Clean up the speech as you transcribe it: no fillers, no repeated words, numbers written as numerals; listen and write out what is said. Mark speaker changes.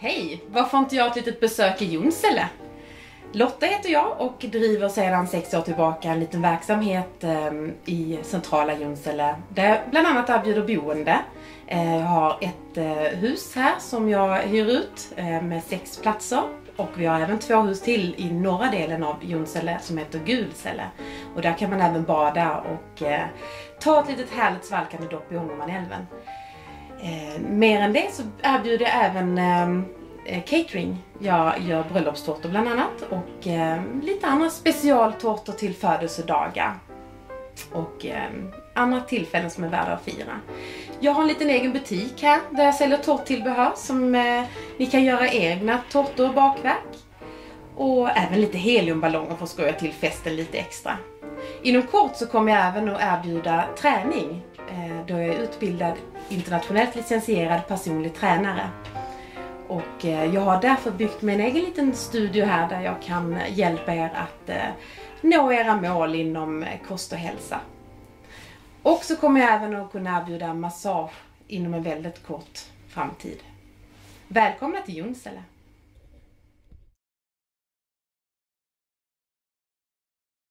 Speaker 1: Hej! Varför inte jag ett litet besök i Junsele? Lotta heter jag och driver sedan 6 år tillbaka en liten verksamhet i centrala Junsele. Där jag bland annat erbjuder boende. Jag har ett hus här som jag hyr ut med 6 platser. Och vi har även 2 hus till i norra delen av Junsele som heter Gulsele. Och där kan man även bada och ta ett litet härligt svalkande dopp i Ångermanälven. Mer än det så erbjuder jag även catering. Jag gör bröllopstårtor bland annat och lite andra specialtårtor till födelsedagar och andra tillfällen som är värda att fira. Jag har en liten egen butik här där jag säljer tårttillbehör som ni kan göra egna tårtor och bakverk. Och även lite heliumballonger för att skoja till festen lite extra. Inom kort så kommer jag även att erbjuda träning då jag är utbildad internationellt licensierad personlig tränare. Och jag har därför byggt mig en egen liten studio här där jag kan hjälpa er att nå era mål inom kost och hälsa. Och så kommer jag även att kunna erbjuda massage inom en väldigt kort framtid. Välkomna till Junsele!